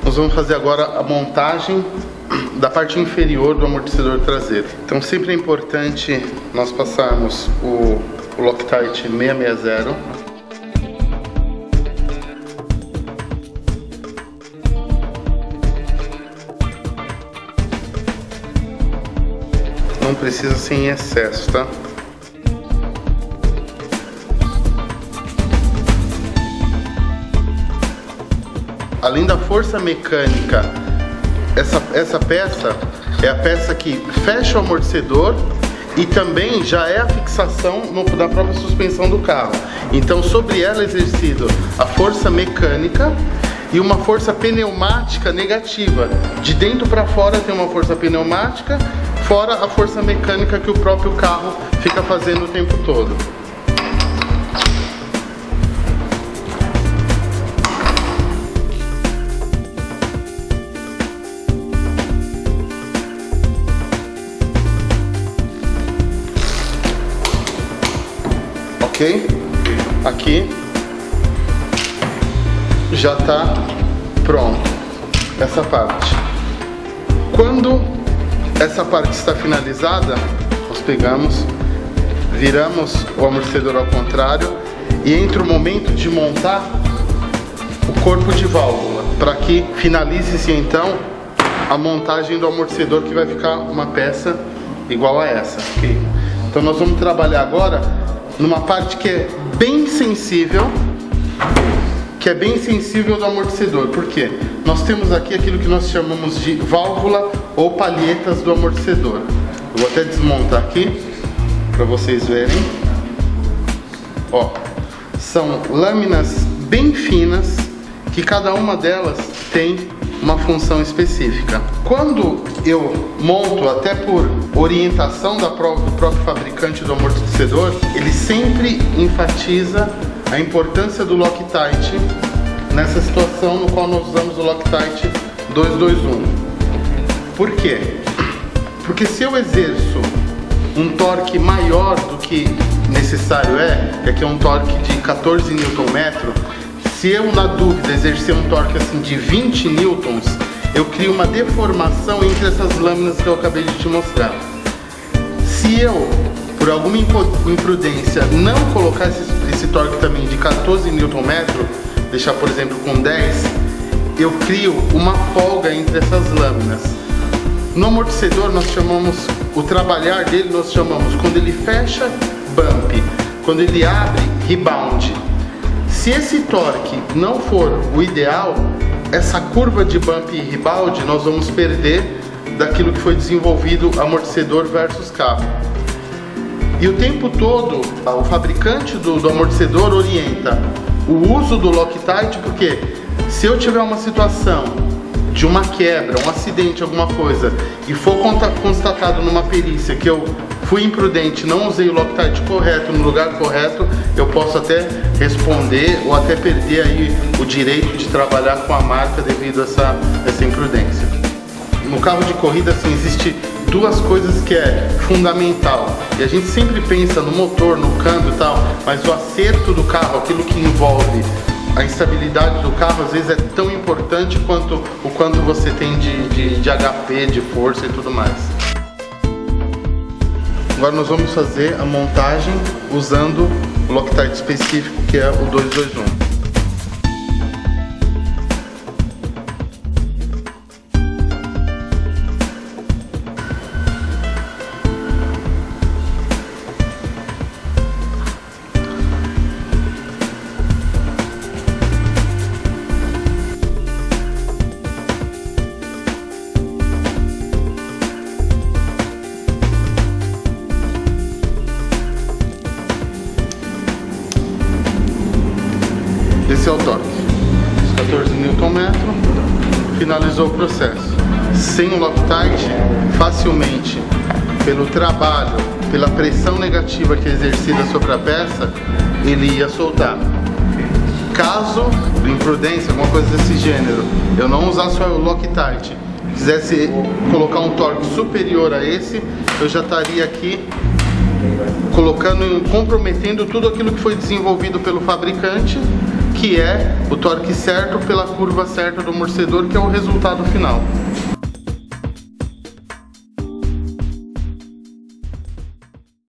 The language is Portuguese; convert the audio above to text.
Nós vamos fazer agora a montagem da parte inferior do amortecedor traseiro. Então sempre é importante nós passarmos o Loctite 660. Não precisa ser em excesso, tá? Além da força mecânica, essa peça é a peça que fecha o amortecedor e também já é a fixação da própria suspensão do carro. Então sobre ela é exercido a força mecânica e uma força pneumática negativa. De dentro para fora tem uma força pneumática, fora a força mecânica que o próprio carro fica fazendo o tempo todo. Ok? Aqui já está pronto essa parte. Quando essa parte está finalizada, nós pegamos, viramos o amortecedor ao contrário e entra o momento de montar o corpo de válvula, para que finalize-se então a montagem do amortecedor, que vai ficar uma peça igual a essa. Okay? Então nós vamos trabalhar agora numa parte que é bem sensível, do amortecedor. Por quê? Nós temos aqui aquilo que nós chamamos de válvula ou palhetas do amortecedor. Eu vou até desmontar aqui para vocês verem. Ó, são lâminas bem finas que cada uma delas tem uma função específica. Quando eu monto, até por orientação do próprio fabricante do amortecedor, ele sempre enfatiza a importância do Loctite nessa situação no qual nós usamos o Loctite 221. Por quê? Porque se eu exerço um torque maior do que necessário que aqui é um torque de 14 Nm, se eu, na dúvida, exercer um torque assim de 20 newtons, eu crio uma deformação entre essas lâminas que eu acabei de te mostrar. Se eu, por alguma imprudência, não colocar esse torque também de 14 Nm, deixar, por exemplo, com 10, eu crio uma folga entre essas lâminas. No amortecedor, nós chamamos, o trabalhar dele, nós chamamos, quando ele fecha, bump, quando ele abre, rebound. Se esse torque não for o ideal, essa curva de bump e rebound nós vamos perder daquilo que foi desenvolvido amortecedor versus carro. E o tempo todo o fabricante do amortecedor orienta o uso do Loctite, porque se eu tiver uma situação de uma quebra, um acidente, alguma coisa, e for constatado numa perícia que eu fui imprudente, não usei o Loctite correto no lugar correto, eu posso até responder ou até perder aí o direito de trabalhar com a marca devido a essa imprudência. No carro de corrida, assim, existe duas coisas que é fundamental, e a gente sempre pensa no motor, no câmbio e tal, mas o acerto do carro, aquilo que envolve a instabilidade do carro, às vezes é tão importante quanto o quanto você tem de HP, de força e tudo mais. Agora nós vamos fazer a montagem usando o Loctite específico, que é o 221. Esse é o torque, 14 Nm, finalizou o processo. Sem o Loctite, facilmente, pelo trabalho, pela pressão negativa que é exercida sobre a peça, ele ia soltar. Caso, por imprudência, alguma coisa desse gênero, eu não usasse o Loctite, quisesse colocar um torque superior a esse, eu já estaria aqui comprometendo tudo aquilo que foi desenvolvido pelo fabricante, que é o torque certo pela curva certa do amortecedor, que é o resultado final.